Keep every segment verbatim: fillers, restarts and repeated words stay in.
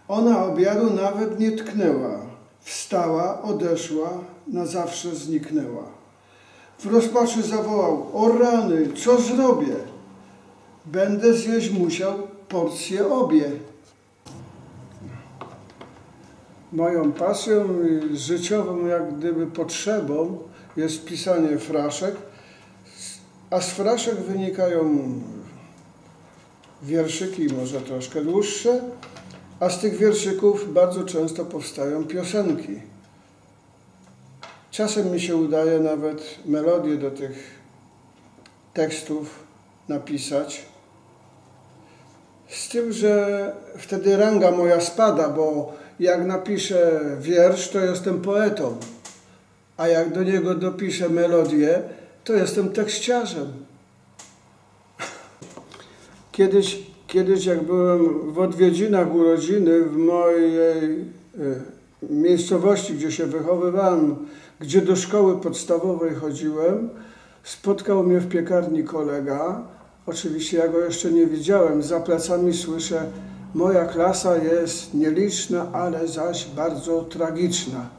Ona obiadu nawet nie tknęła. Wstała, odeszła, na zawsze zniknęła. W rozpaczy zawołał: o rany, co zrobię? Będę zjeść musiał porcje obie. Moją pasją życiową, jak gdyby potrzebą, jest pisanie fraszek, a z fraszek wynikają wierszyki, może troszkę dłuższe, a z tych wierszyków bardzo często powstają piosenki. Czasem mi się udaje nawet melodię do tych tekstów napisać, z tym, że wtedy ranga moja spada, bo jak napiszę wiersz, to jestem poetą, a jak do niego dopiszę melodię, to jestem tekściarzem. Kiedyś, kiedyś jak byłem w odwiedzinach urodziny w mojej miejscowości, gdzie się wychowywałem, gdzie do szkoły podstawowej chodziłem, spotkał mnie w piekarni kolega. Oczywiście ja go jeszcze nie widziałem. Za plecami słyszę: moja klasa jest nieliczna, ale zaś bardzo tragiczna.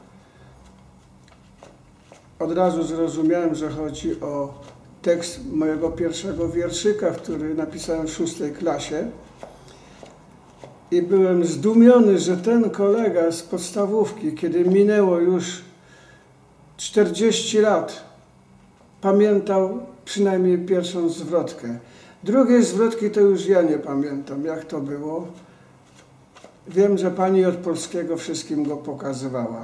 Od razu zrozumiałem, że chodzi o tekst mojego pierwszego wierszyka, który napisałem w szóstej klasie. I byłem zdumiony, że ten kolega z podstawówki, kiedy minęło już czterdzieści lat, pamiętał przynajmniej pierwszą zwrotkę. Drugiej zwrotki to już ja nie pamiętam, jak to było. Wiem, że pani od polskiego wszystkim go pokazywała.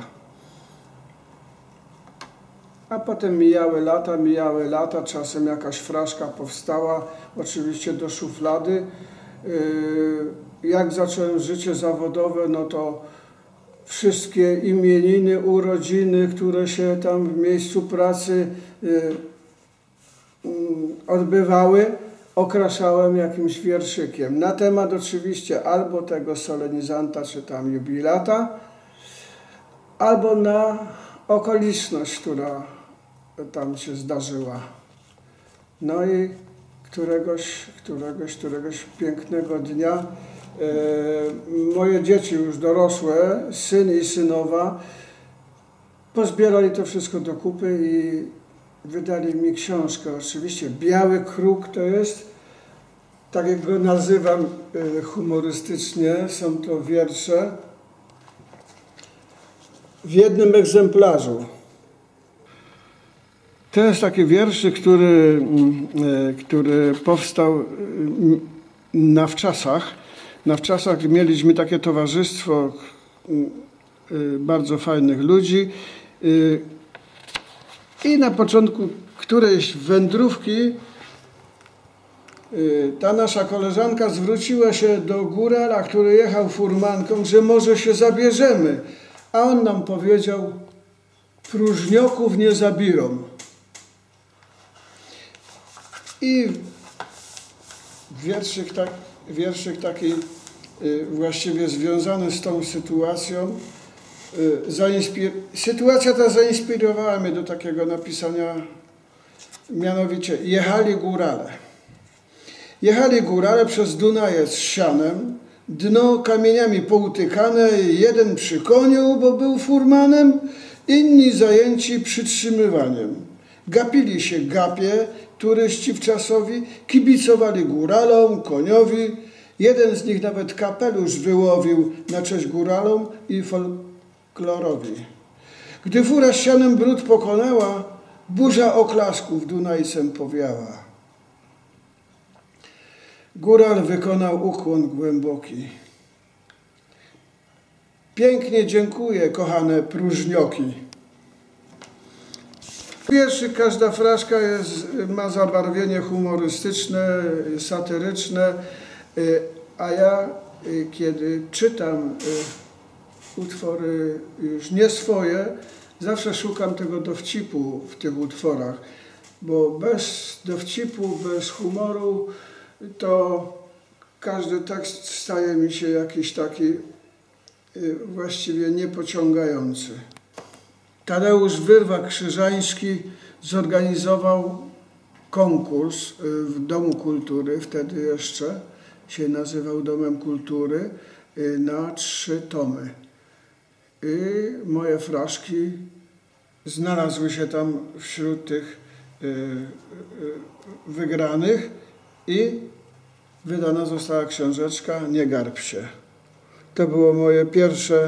A potem mijały lata, mijały lata, czasem jakaś fraszka powstała, oczywiście do szuflady. Jak zacząłem życie zawodowe, no to wszystkie imieniny, urodziny, które się tam w miejscu pracy odbywały, okraszałem jakimś wierszykiem. Na temat oczywiście albo tego solenizanta, czy tam jubilata, albo na okoliczność, która tam się zdarzyła. No i któregoś, któregoś, któregoś pięknego dnia e, moje dzieci już dorosłe, syn i synowa, pozbierali to wszystko do kupy i wydali mi książkę. Oczywiście Biały Kruk to jest, tak jak go nazywam e, humorystycznie, są to wiersze w jednym egzemplarzu. To jest taki wierszyk, który, który powstał na wczasach. Na wczasach mieliśmy takie towarzystwo bardzo fajnych ludzi i na początku którejś wędrówki ta nasza koleżanka zwróciła się do górala, który jechał furmanką, że może się zabierzemy. A on nam powiedział: próżnioków nie zabirą. I wierszyk, tak, wierszyk taki y, właściwie związany z tą sytuacją. Y, zainspir... Sytuacja ta zainspirowała mnie do takiego napisania, mianowicie jechali górale. Jechali górale przez Dunaje z sianem, dno kamieniami poutykane, jeden przy koniu, bo był furmanem, inni zajęci przytrzymywaniem. Gapili się gapie, turyści wczasowi, kibicowali góralom, koniowi. Jeden z nich nawet kapelusz wyłowił na cześć góralom i folklorowi. Gdy fura z sianem brud pokonała, burza oklasków Dunajcem powiała. Góral wykonał ukłon głęboki. Pięknie dziękuję, kochane próżnioki. Wierszyk, każda fraszka jest, ma zabarwienie humorystyczne, satyryczne, a ja, kiedy czytam utwory już nie swoje, zawsze szukam tego dowcipu w tych utworach, bo bez dowcipu, bez humoru, to każdy tekst staje mi się jakiś taki właściwie niepociągający. Tadeusz Wyrwa-Krzyżański zorganizował konkurs w Domu Kultury, wtedy jeszcze się nazywał Domem Kultury, na trzy tomy. I moje fraszki znalazły się tam wśród tych wygranych i wydana została książeczka Nie garb się. To było moje pierwsze,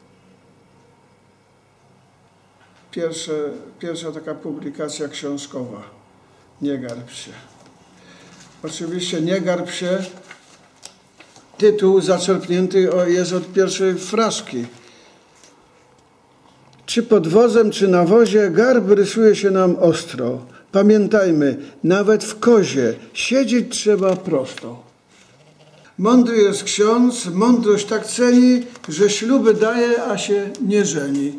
pierwsze, pierwsza taka publikacja książkowa. Nie garb się. Oczywiście Nie garb się, tytuł zaczerpnięty jest od pierwszej fraszki. Czy pod wozem, czy na wozie, garb rysuje się nam ostro. Pamiętajmy, nawet w kozie siedzieć trzeba prosto. Mądry jest ksiądz, mądrość tak ceni, że śluby daje, a się nie żeni.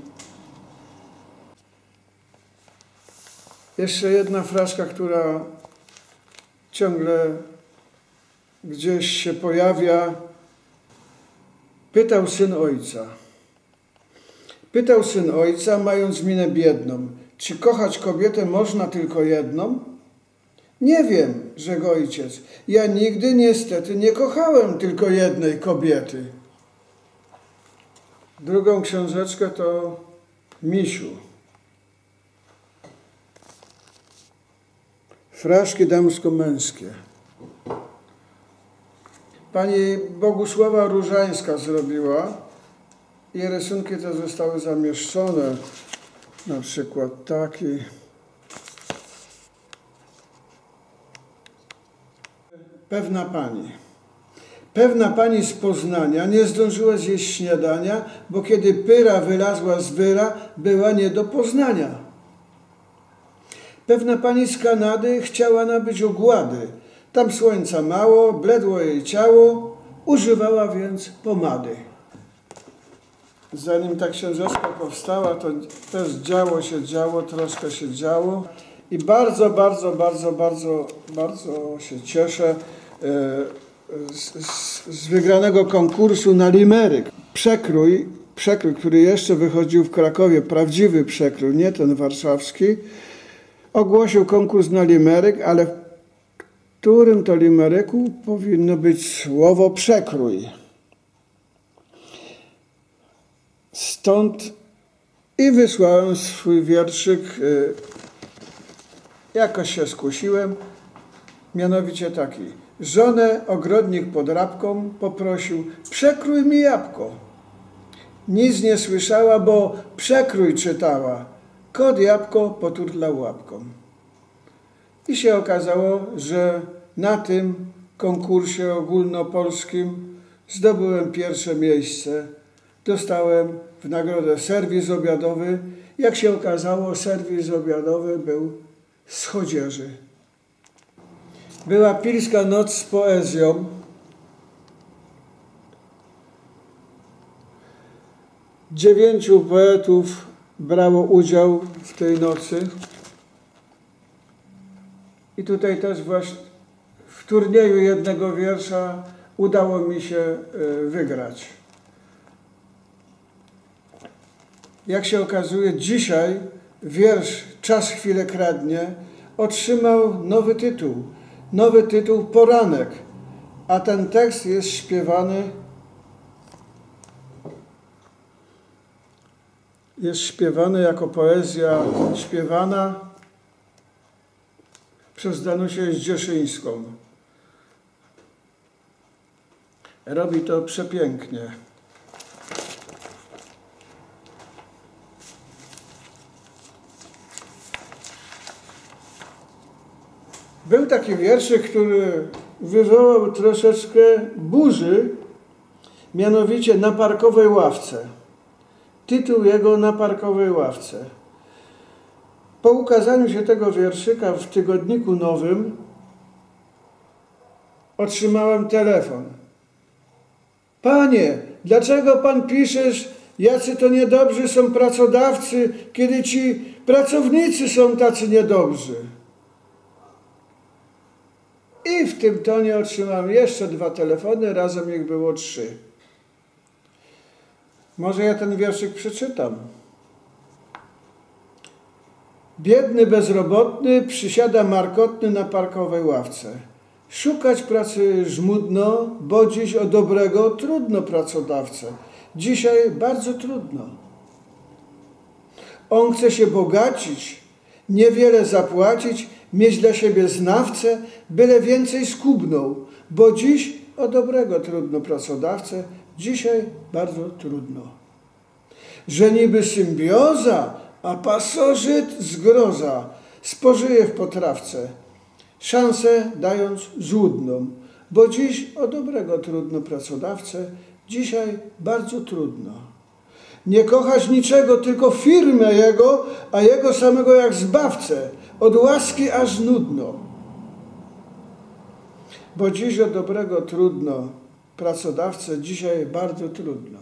Jeszcze jedna fraszka, która ciągle gdzieś się pojawia. Pytał syn ojca. Pytał syn ojca, mając minę biedną, czy kochać kobietę można tylko jedną? Nie wiem, rzekł ojciec, ja nigdy niestety nie kochałem tylko jednej kobiety. Drugą książeczkę to Misiu. Fraszki damsko-męskie. Pani Bogusława Różańska zrobiła i rysunki te zostały zamieszczone. Na przykład taki. Pewna pani. Pewna pani z Poznania nie zdążyła zjeść śniadania, bo kiedy pyra wylazła z wyra, była nie do poznania. Pewna pani z Kanady chciała nabyć ogłady. Tam słońca mało, bledło jej ciało, używała więc pomady. Zanim ta książeczka powstała, to też działo się działo, troszkę się działo. I bardzo, bardzo, bardzo, bardzo, bardzo się cieszę z, z, z wygranego konkursu na limeryk. Przekrój, przekrój, który jeszcze wychodził w Krakowie, prawdziwy przekrój, nie ten warszawski, ogłosił konkurs na limeryk, ale w którym to limeryku powinno być słowo przekrój. Stąd i wysłałem swój wierszyk, jakoś się skusiłem, mianowicie taki. Żonę ogrodnik pod rabką poprosił, przekrój mi jabłko. Nic nie słyszała, bo przekrój czytała. Kot jabłko poturlał łapką. I się okazało, że na tym konkursie ogólnopolskim zdobyłem pierwsze miejsce. Dostałem w nagrodę serwis obiadowy. Jak się okazało, serwis obiadowy był z Chodzieży. Była Pilska Noc z poezją. Dziewięciu poetów brało udział w tej nocy. I tutaj też właśnie w turnieju jednego wiersza udało mi się wygrać. Jak się okazuje, dzisiaj wiersz Czas chwilę kradnie otrzymał nowy tytuł. Nowy tytuł Poranek. A ten tekst jest śpiewany jest śpiewany jako poezja śpiewana przez Danusię Zdzieszyńską. Robi to przepięknie. Był taki wierszyk, który wywołał troszeczkę burzy, mianowicie Na parkowej ławce. Tytuł jego Na parkowej ławce. Po ukazaniu się tego wierszyka w Tygodniku Nowym otrzymałem telefon. Panie, dlaczego pan piszesz, jacy to niedobrzy są pracodawcy, kiedy ci pracownicy są tacy niedobrzy? I w tym tonie otrzymałem jeszcze dwa telefony, razem ich było trzy. Może ja ten wierszyk przeczytam. Biedny bezrobotny przysiada markotny na parkowej ławce. Szukać pracy żmudno, bo dziś o dobrego trudno pracodawcę. Dzisiaj bardzo trudno. On chce się bogacić, niewiele zapłacić, mieć dla siebie znawcę, byle więcej skubnął, bo dziś o dobrego trudno pracodawcę, dzisiaj bardzo trudno. Że niby symbioza, a pasożyt zgroza, spożyje w potrawce, szansę dając złudną, bo dziś o dobrego trudno pracodawcę, dzisiaj bardzo trudno. Nie kochać niczego, tylko firmę jego, a jego samego jak zbawcę, od łaski aż nudno. Bo dziś o dobrego trudno pracodawcę, dzisiaj bardzo trudno.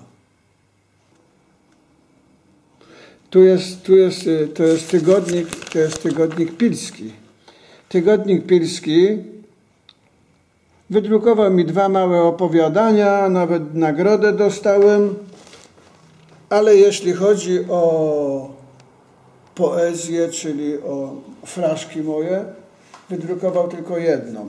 Tu jest, tu jest, to jest tygodnik, to jest tygodnik Pilski. Tygodnik Pilski wydrukował mi dwa małe opowiadania, nawet nagrodę dostałem, ale jeśli chodzi o poezję, czyli o fraszki moje, wydrukował tylko jedną.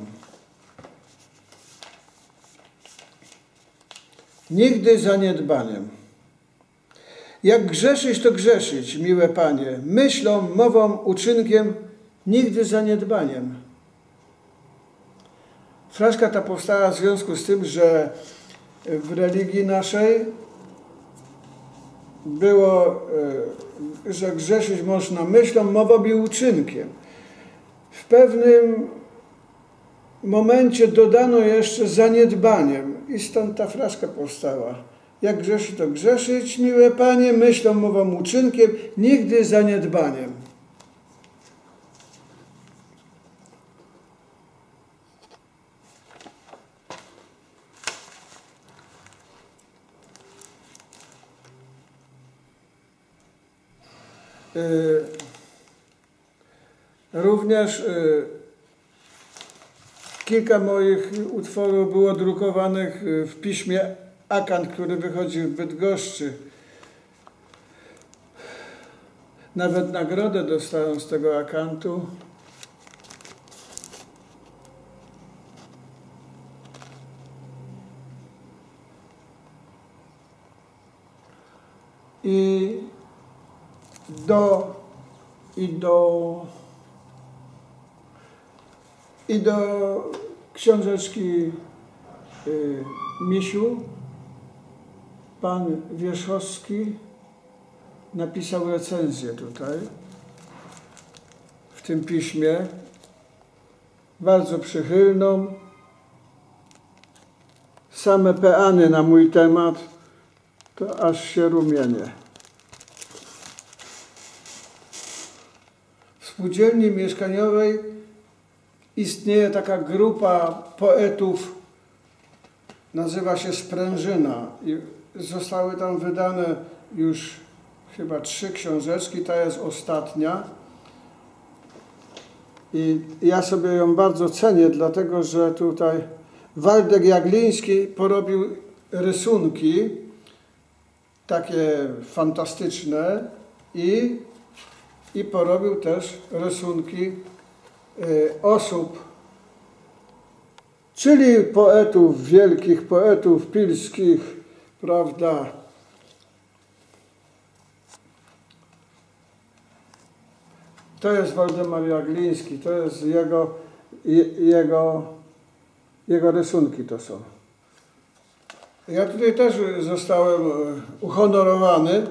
Nigdy zaniedbaniem. Jak grzeszyć, to grzeszyć, miłe panie, myślą, mową, uczynkiem, nigdy zaniedbaniem. Fraszka ta powstała w związku z tym, że w religii naszej było, że grzeszyć można myślą, mową i uczynkiem. W pewnym momencie dodano jeszcze zaniedbaniem i stąd ta fraszka powstała. Jak grzeszyć, to grzeszyć, miłe panie, myślą, mową, uczynkiem, nigdy zaniedbaniem. Yy, również yy, kilka moich utworów było drukowanych w piśmie Akant, który wychodzi w Bydgoszczy. Nawet nagrodę dostałem z tego Akantu. I do i do i do książeczki y, Misiu pan Wierzchowski napisał recenzję tutaj w tym piśmie, bardzo przychylną, same peany na mój temat, to aż się rumienię. W spółdzielni mieszkaniowej istnieje taka grupa poetów, nazywa się Sprężyna i zostały tam wydane już chyba trzy książeczki, ta jest ostatnia i ja sobie ją bardzo cenię, dlatego że tutaj Waldek Jagliński porobił rysunki takie fantastyczne i, i porobił też rysunki y, osób, czyli poetów, wielkich poetów pilskich, prawda? To jest Waldemar Jagliński, to jest jego, jego, jego rysunki to są. Ja tutaj też zostałem uhonorowany.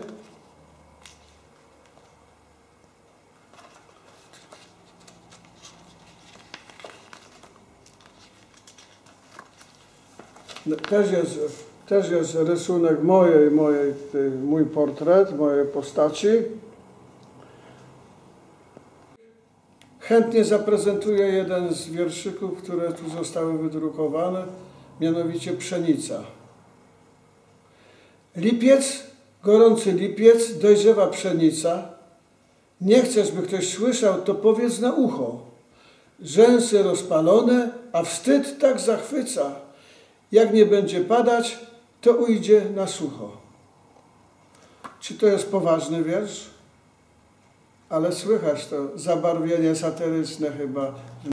Też jest, też jest rysunek mojej, mojej, mój portret, mojej postaci. Chętnie zaprezentuję jeden z wierszyków, które tu zostały wydrukowane, mianowicie Pszenica. Lipiec, gorący lipiec, dojrzewa pszenica. Nie chcesz, by ktoś słyszał, to powiedz na ucho. Rzęsy rozpalone, a wstyd tak zachwyca. Jak nie będzie padać, to ujdzie na sucho. Czy to jest poważny wiersz? Ale słychać to zabarwienie satyryczne chyba.